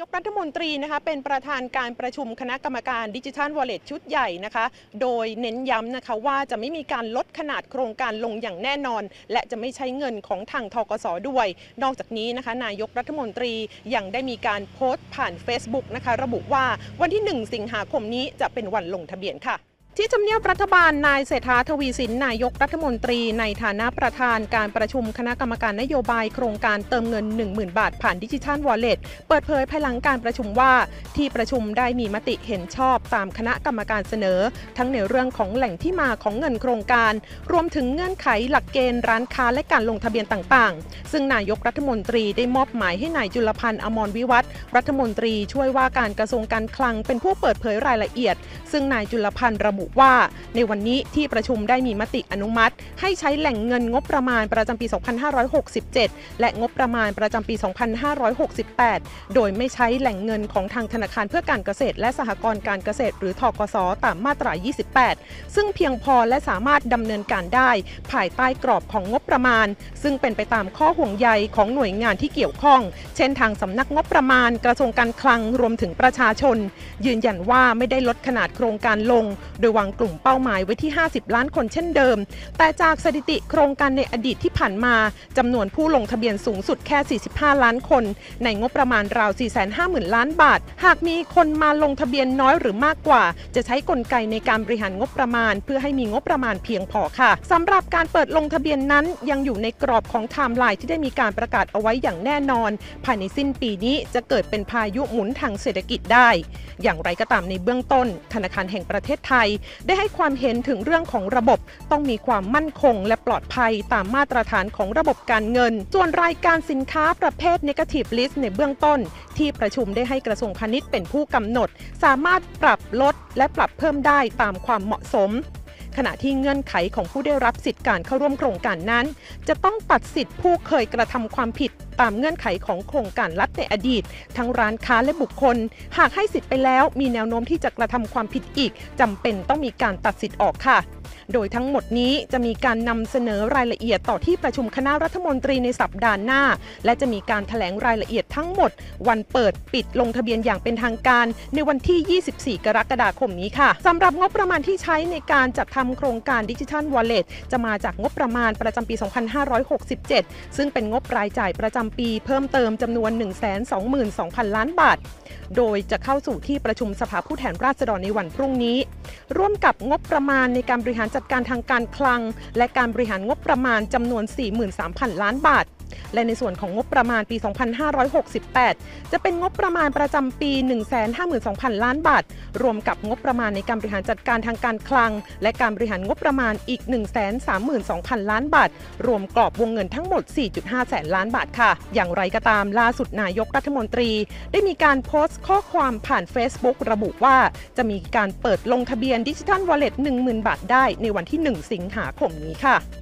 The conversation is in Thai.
รัฐมนตรีนะคะเป็นประธานการประชุมคณะกรรมการดิจิทัลวอลเล็ตชุดใหญ่นะคะโดยเน้นย้ำนะคะว่าจะไม่มีการลดขนาดโครงการลงอย่างแน่นอนและจะไม่ใช้เงินของทางธกส.ด้วยนอกจากนี้นะคะนายกรัฐมนตรียังได้มีการโพสต์ผ่าน Facebook นะคะระบุว่าวันที่1 สิงหาคมนี้จะเป็นวันลงทะเบียนค่ะที่ทำเนียบรัฐบาลนายเศรษฐา ทวีสินนายกรัฐมนตรีในฐานะประธานการประชุมคณะกรรมการนโยบายโครงการเติมเงิน 10,000 บาทผ่านดิจิทัลวอลเล็ตเปิดเผยภายหลังการประชุมว่าที่ประชุมได้มีมติเห็นชอบตามคณะกรรมการเสนอทั้งในเรื่องของแหล่งที่มาของเงินโครงการรวมถึงเงื่อนไขหลักเกณฑ์ร้านค้าและการลงทะเบียนต่างๆซึ่งนายกรัฐมนตรีได้มอบหมายให้นายจุลพันธ์ อมรวิวัฒน์รัฐมนตรีช่วยว่าการกระทรวงการคลังเป็นผู้เปิดเผยรายละเอียดซึ่งนายจุลพันธ์ระบุว่าในวันนี้ที่ประชุมได้มีมติอนุมัติให้ใช้แหล่งเงินงบประมาณประจำปี 2567 และงบประมาณประจำปี 2568 โดยไม่ใช้แหล่งเงินของทางธนาคารเพื่อการเกษตรและสหกรณ์การเกษตรหรือธกส.ตามมาตรา 28 ซึ่งเพียงพอและสามารถดำเนินการได้ภายใต้กรอบของงบประมาณซึ่งเป็นไปตามข้อห่วงใยของหน่วยงานที่เกี่ยวข้องเช่นทางสำนักงบประมาณกระทรวงการคลังรวมถึงประชาชนยืนยันว่าไม่ได้ลดขนาดโครงการลงโดยวางกลุ่มเป้าหมายไว้ที่ 50 ล้านคนเช่นเดิมแต่จากสถิติโครงการในอดีตที่ผ่านมาจำนวนผู้ลงทะเบียนสูงสุดแค่ 45 ล้านคนในงบประมาณราว 450,000 ล้านบาทหากมีคนมาลงทะเบียนน้อยหรือมากกว่าจะใช้กลไกในการบริหารงบประมาณเพื่อให้มีงบประมาณเพียงพอค่ะสำหรับการเปิดลงทะเบียนนั้นยังอยู่ในกรอบของไทม์ไลน์ที่ได้มีการประกาศเอาไว้อย่างแน่นอนภายในสิ้นปีนี้จะเกิดเป็นพายุหมุนทางเศรษฐกิจได้อย่างไรก็ตามในเบื้องต้นธนาคารแห่งประเทศไทยได้ให้ความเห็นถึงเรื่องของระบบต้องมีความมั่นคงและปลอดภัยตามมาตรฐานของระบบการเงินส่วนรายการสินค้าประเภท Negative List ในเบื้องต้นที่ประชุมได้ให้กระทรวงพาณิชย์เป็นผู้กำหนดสามารถปรับลดและปรับเพิ่มได้ตามความเหมาะสมขณะที่เงื่อนไขของผู้ได้รับสิทธิการเข้าร่วมโครงการนั้นจะต้องตัดสิทธิผู้เคยกระทำความผิดตามเงื่อนไขของโครงการรัฐในอดีตทั้งร้านค้าและบุคคลหากให้สิทธิ์ไปแล้วมีแนวโน้มที่จะกระทำความผิดอีกจำเป็นต้องมีการตัดสิทธิ์ออกค่ะโดยทั้งหมดนี้จะมีการนำเสนอรายละเอียดต่อที่ประชุมคณะรัฐมนตรีในสัปดาห์หน้าและจะมีการแถลงรายละเอียดทั้งหมดวันเปิดปิดลงทะเบียนอย่างเป็นทางการในวันที่ 24 กรกฎาคมนี้ค่ะสำหรับงบประมาณที่ใช้ในการจัดทำโครงการดิจิทัลวอลเล็ตจะมาจากงบประมาณประจำปี 2567 ซึ่งเป็นงบรายจ่ายประจำปีเพิ่มเติมจำนวน 122,000 ล้านบาทโดยจะเข้าสู่ที่ประชุมสภาผู้แทนราษฎรในวันพรุ่งนี้ร่วมกับงบประมาณในการบริหารจัดการทางการคลังและการบริหารงบประมาณจำนวน 43,000 ล้านบาทและในส่วนของงบประมาณปี 2568 จะเป็นงบประมาณประจำปี 152,000 ล้านบาทรวมกับงบประมาณในการบริหารจัดการทางการคลังและการบริหารงบประมาณอีก 132,000 ล้านบาทรวมกรอบวงเงินทั้งหมด 4.5 แสนล้านบาทค่ะอย่างไรก็ตามล่าสุดนายกรัฐมนตรีได้มีการโพสต์ข้อความผ่าน Facebook ระบุว่าจะมีการเปิดลงทะเบียนดิจิทัลวอลเล็ต 10,000 บาทได้ในวันที่ 1 สิงหาคมนี้ค่ะ